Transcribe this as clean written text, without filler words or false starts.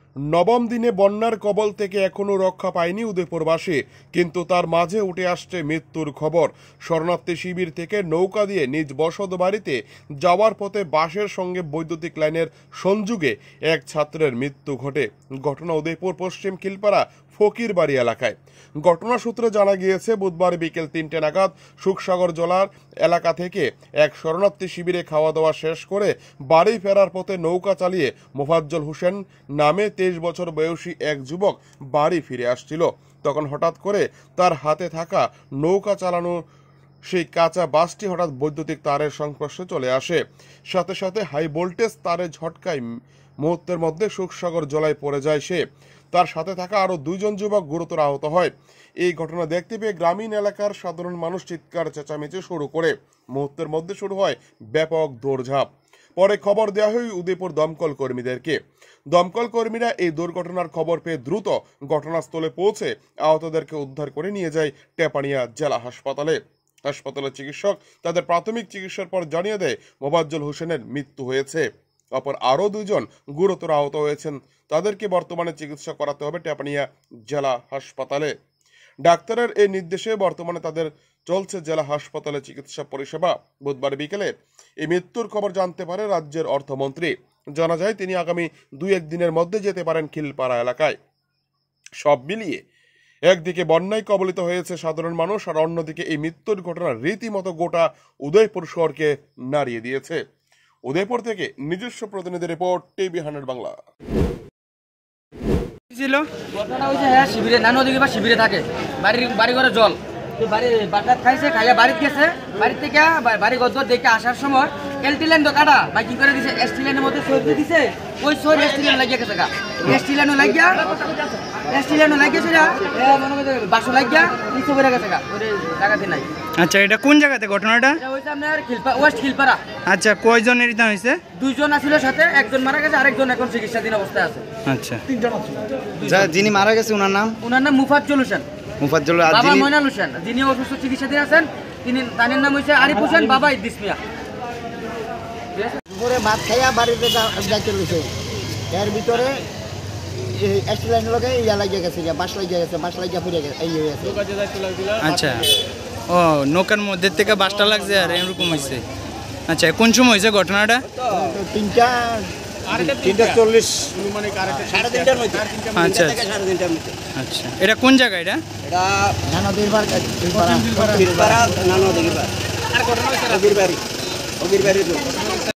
নবম দিনে বন্যার কবল থেকে এখনো রক্ষা পায়নি উদয়পুরবাসী, কিন্তু তার মাঝে উঠে আসছে মৃত্যুর খবর। শরণার্থী শিবির থেকে নৌকা দিয়ে নিজ বসত বাড়িতে যাওয়ার পথে বাসের সঙ্গে বৈদ্যুতিক লাইনের সংযোগে এক ছাত্রের মৃত্যু ঘটে। ঘটনা উদয়পুর পশ্চিম খিলপাড়া ফকির বাড়ি এলাকায়। ঘটনা সূত্রে জানা গিয়েছে, বুধবার বিকেল 3টে নাগাদ সুখসাগর জলার এলাকা থেকে এক শরণার্থী শিবিরে খাওয়া দাওয়া শেষ করে বাড়ি ফেরার পথে নৌকা চালিয়ে মোফাজ্জল হোসেন নামে 23 বছর বয়সী এক যুবক বাড়ি ফিরে আসছিল। তখন হঠাৎ করে তার হাতে থাকা নৌকা চালানো সেই কাঁচা বাসটি হঠাৎ বৈদ্যুতিক তারের সংস্পর্শে চলে আসে। সাথে সাথে হাই ভোল্টেজ তারের ঝটকায় মুহূর্তের মধ্যে সুখসাগর জলায় পড়ে যায় সে। তার সাথে থাকা আরো 2 জন যুবক গুরুতর আহত হয়। এই ঘটনা দেখতে পেয়ে গ্রামীণ এলাকার সাধারণ মানুষ চিৎকার চেঁচামেচি শুরু করে। মুহূর্তের মধ্যে শুরু হয় ব্যাপক দৌড়ঝাঁপ। পরে খবর দেওয়া হয় উদয়পুর দমকল কর্মীদেরকে। দমকল কর্মীরা এই দুর্ঘটনার খবর পেয়ে দ্রুত ঘটনাস্থলে পৌঁছে আহতদেরকে উদ্ধার করে নিয়ে যায় টেপানিয়া জেলা হাসপাতালে। হাসপাতালের চিকিৎসক তাদের প্রাথমিক চিকিৎসার পর জানিয়ে দেয় মোফাজ্জল হোসেনের মৃত্যু হয়েছে। অপর আরও 2 জন গুরুতর আহত হয়েছেন, তাদেরকে বর্তমানে চিকিৎসা করাতে হবে টেপানিয়া জেলা হাসপাতালে। ডাক্তারের এই নির্দেশে বর্তমানে তাদের চলছে জেলা হাসপাতালে চিকিৎসা পরিষেবা। বুধবার বিকেলে এই মৃত্যুর খবর জানতে পারে রাজ্যের অর্থমন্ত্রী। জানা যায় তিনি আগামী 2-1 দিনের মধ্যে যেতে পারেন খিলপাড়া এলাকায়। সব মিলিয়ে একদিকে বন্যায় কবলিত হয়েছে সাধারণ মানুষ, আর অন্যদিকে এই মৃত্যুর ঘটনা রীতিমতো গোটা উদয়পুর শহরকে নাড়িয়ে দিয়েছে। উদয়পুর থেকে নিজস্ব প্রতিনিধি রিপোর্ট, টিভি 100 বাংলা। ছিল ঘটনা হয়েছে, হ্যাঁ শিবিরে নানু দিকে বা শিবিরে থাকে, বাড়ি ঘরে জল বাড়ি বাটাত খাইছে, খাইয়া বাড়িতে গেছে। বাড়ি থেকে বাড়ি ঘর দেখে আসার সময় এলটি লাইন তো কাটা বাইকিং করে দিছে, এসটি লাইনের মধ্যে সই দিয়ে দিছে। ওই সই এসটি লাইন লাগিয়ে গেছে, এসটি লাইনও লাগিয়া সেটা বাসও লাগিয়া নিচে পড়ে গেছে, ওই জায়গাতে নাই। আচ্ছা, এটা কোন জায়গাতে ঘটনাটা? এটা হইছে আপনার ওয়েস্ট খিলপাড়া। আচ্ছা, কয়জনের এটা হয়েছে? 2 জন আছিল সাথে, একজন মারা গেছে, আরেকজন এখন চিকিৎসাধীন অবস্থায় আছে। আচ্ছা, 3 জন আছে। যিনি মারা গেছে ওনার নাম মুফাজ্জল হোসেন। বাবা মইনাল হোসেন, যিনি অসুস্থ চিকিৎসাধীন আছেন, তার নাম হয়েছে আরিফ হোসেন, বাবা ইদ্রিস মিয়া। দুপুরে ভাত খাইয়া বাড়িতে যাইতে লইছে, এর ভিতরে লাইনের লগে ইয়া লাগিয়ে গেছে, বাস লাগিয়ে গেছে, বাস লাগিয়ে ফিরে গেছে, এই হয়েছে। আচ্ছা, ও নৌকার মধ্যে থেকে বাসটা লাগছে আর এরকম হয়েছে। আচ্ছা, কোন সময় হয়েছে ঘটনাটা? 3:40 মানে 3:30টার মধ্যে। আচ্ছা আচ্ছা, এটা কোন জায়গা? এটা নানাদির বার, নানাদির বার। আর ঘটনা হয়েছে